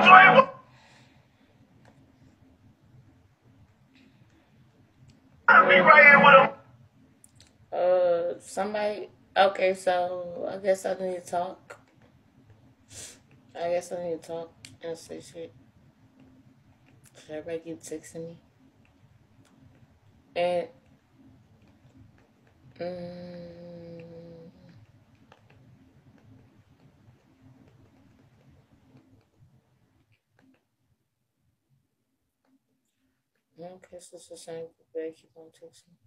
Somebody. Okay, so I guess I need to talk. I guess I need to talk and say shit. Should everybody keep texting me? And mm, okay, so it's the same people that keep on texting.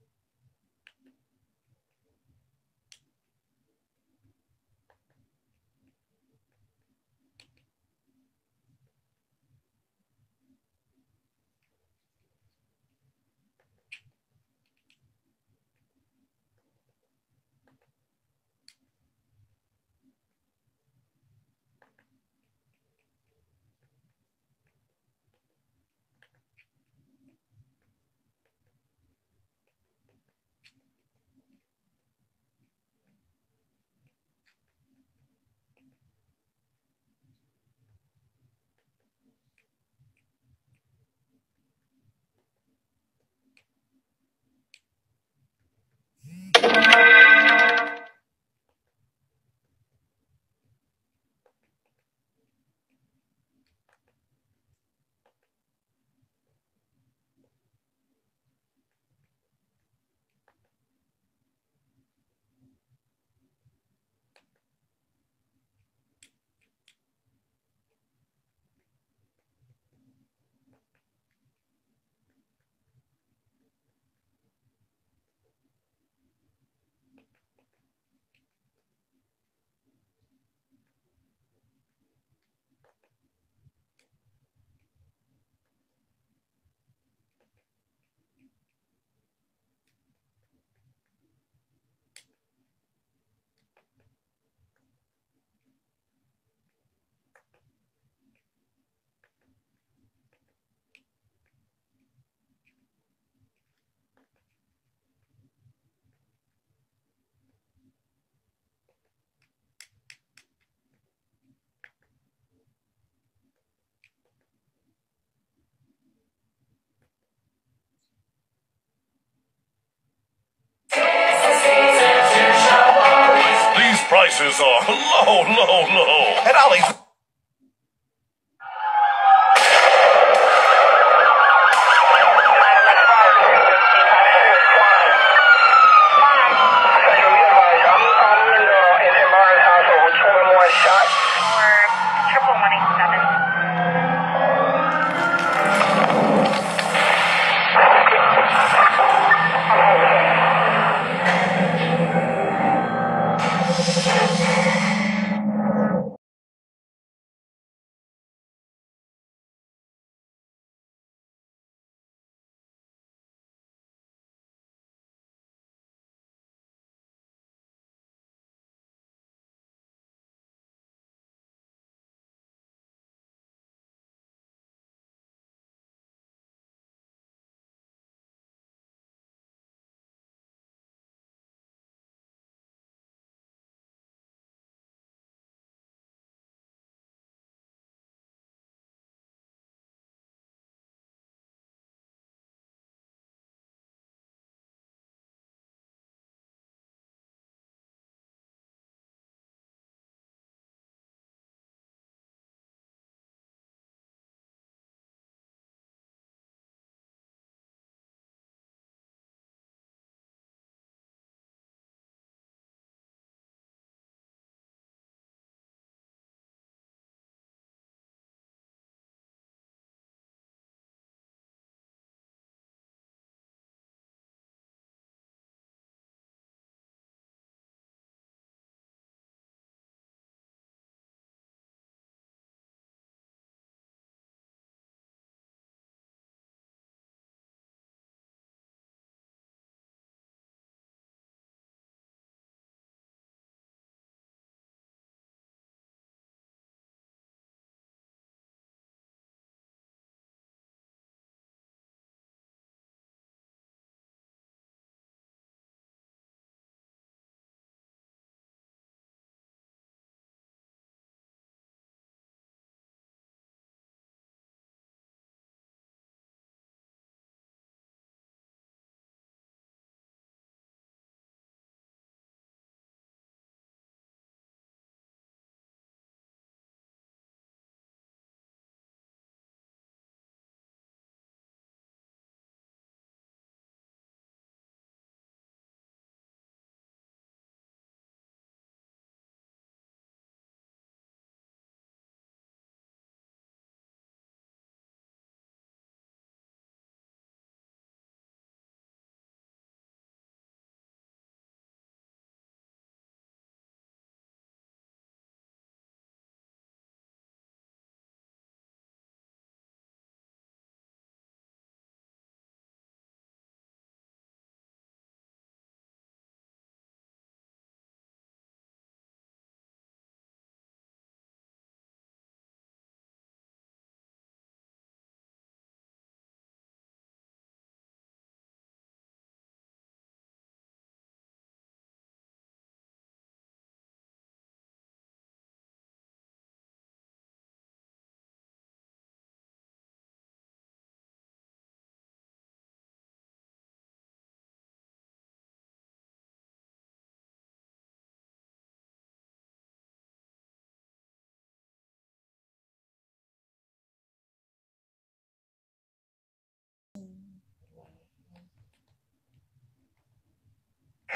These prices are low, low, low. At Ollie's.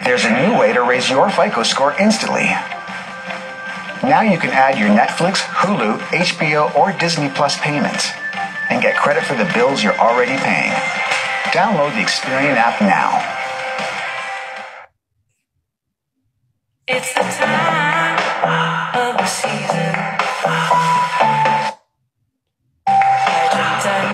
There's a new way to raise your FICO score instantly. Now you can add your Netflix, Hulu, HBO, or Disney Plus payments and get credit for the bills you're already paying. Download the Experian app now. It's the time of the season. Legend time.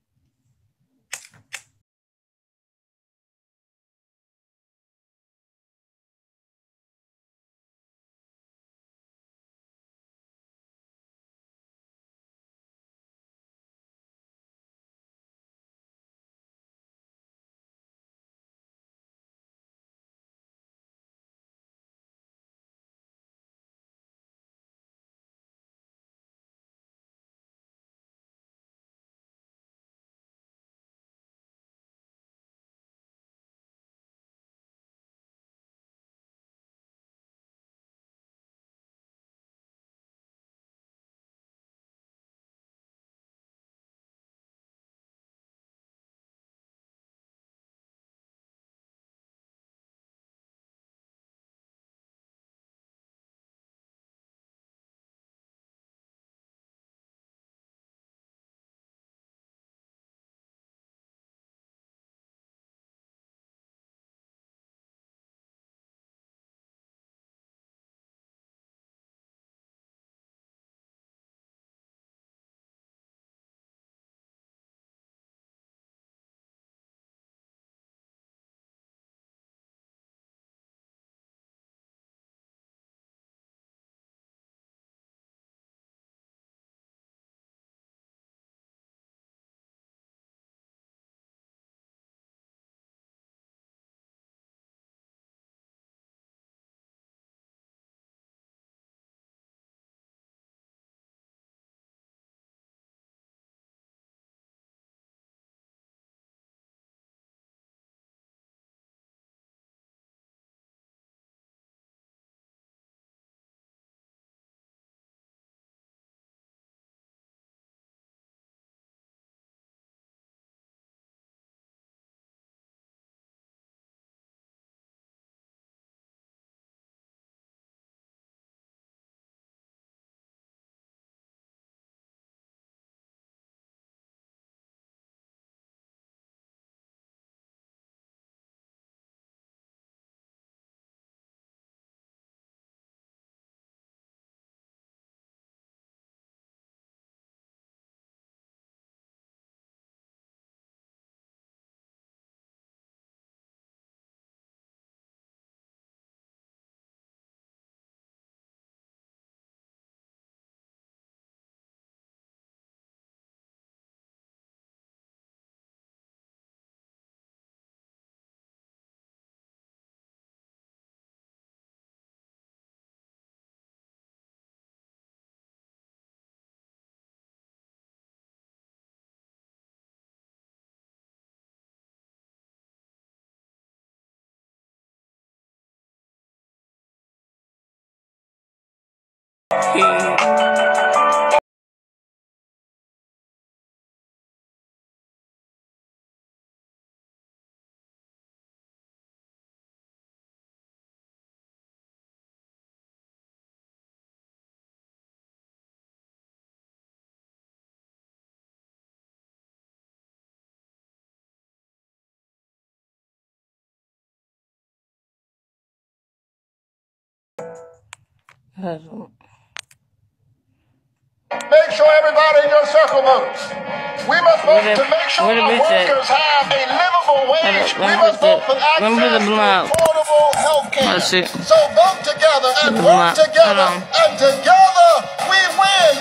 Make sure everybody in your circle moves. We must vote to make sure our workers have a livable wage. We must vote for access to affordable health care. So vote together and work together, and together we win.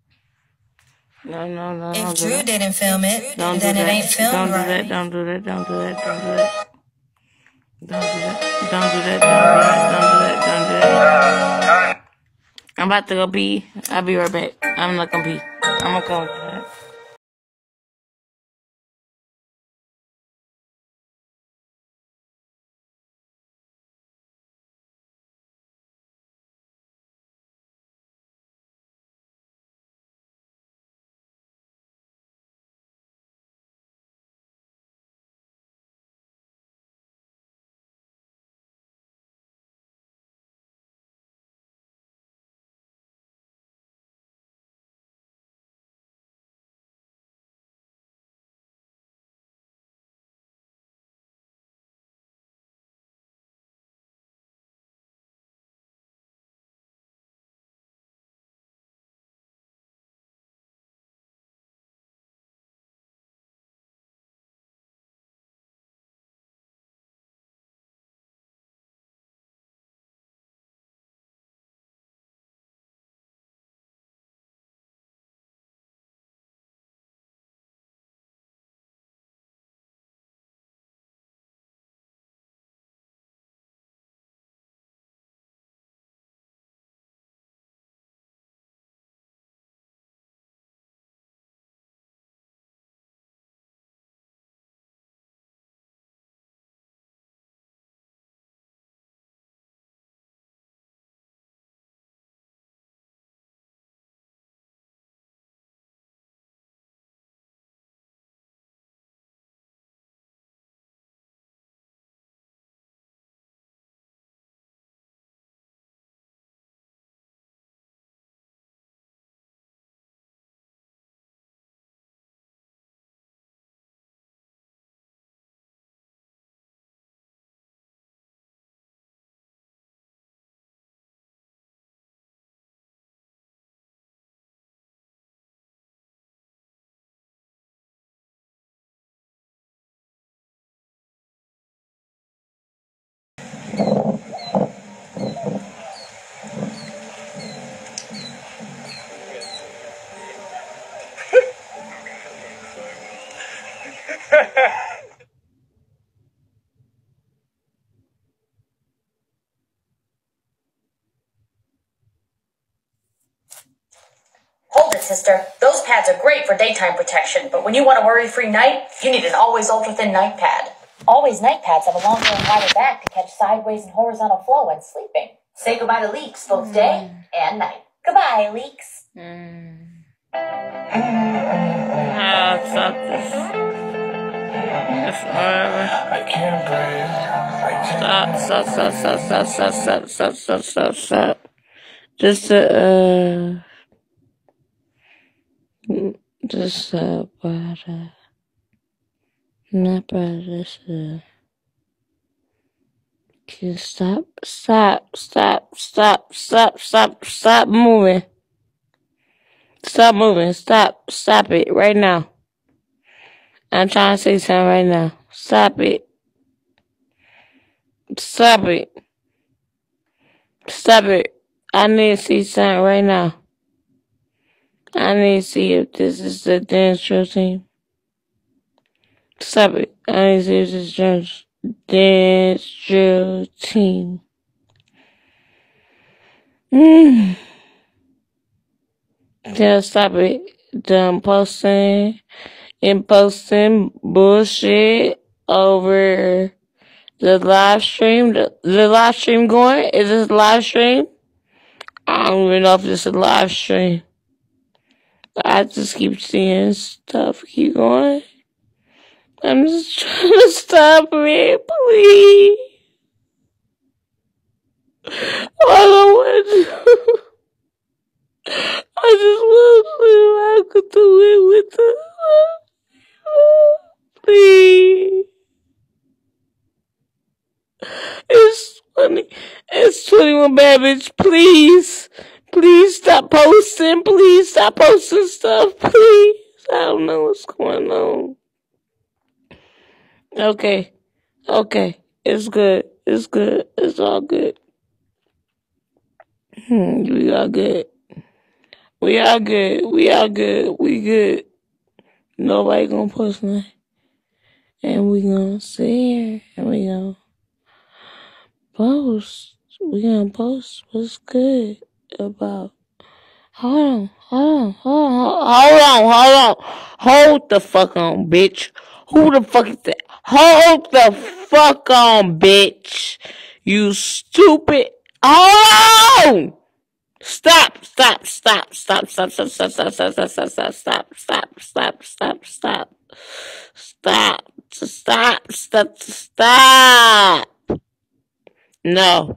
No. If Drew didn't film it, then it ain't filmed right. Don't do that. I'm about to go pee. I'll be right back. I'm not gonna pee. I'm gonna come. Hold it, sister. Those pads are great for daytime protection, but when you want a worry-free night, you need an always ultra-thin night pad. Always night pads have a longer and wider back to catch sideways and horizontal flow when sleeping. Say goodbye to leaks, both day and night. Goodbye, leaks. Stop this. I can't breathe. Stop. Just brother. Not brother, stop moving. Stop moving. Stop it right now. I'm trying to say something right now. Stop it. I need to see something right now. I need to see if this is the dance drill team. Stop it. I need to see if this is dance drill team. Just stop it. Done posting bullshit over the live stream. The live stream going? Is this live stream? I don't even know if this is a live stream. I just keep seeing stuff keep going. I'm just trying to stop it, please. I don't want to. I just want to see if I could do it with the. Please. It's 21 bad bitch. Please stop posting. Please stop posting stuff. Please. I don't know what's going on. Okay. It's good. It's all good. We all good. We good. Nobody gonna post nothing. And we gonna sit here and we gonna post. We gonna post what's good about. Hold on. Hold the fuck on, bitch. Who the fuck is that? Hold the fuck on, bitch. You stupid. Hold on. Stop. No.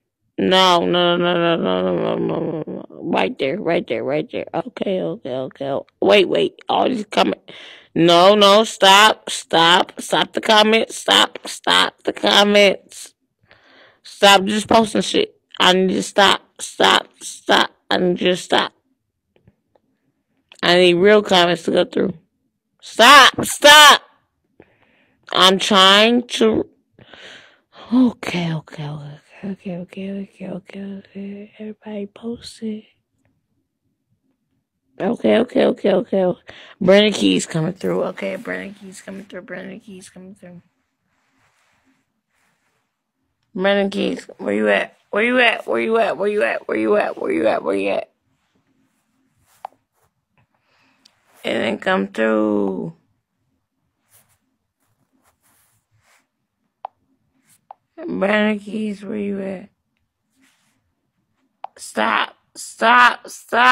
Right there. Okay. Wait. All these comments. No. Stop the comments. Stop the comments. Stop just posting shit. I need to stop. I need you to stop. I need real comments to go through. Stop. I'm trying to. Okay. Everybody post it. Okay. Brandon Keys coming through. Okay, Brandon Keys coming through. Brandon Keys, where you at? It didn't come through. Brandon Keys, where you at? Stop. Stop.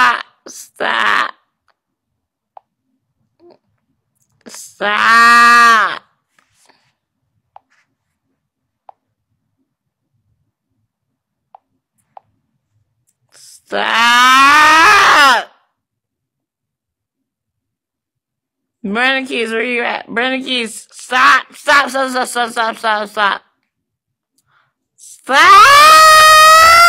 Brandon Keys, where you at? Brandon Keys, stop. Stop.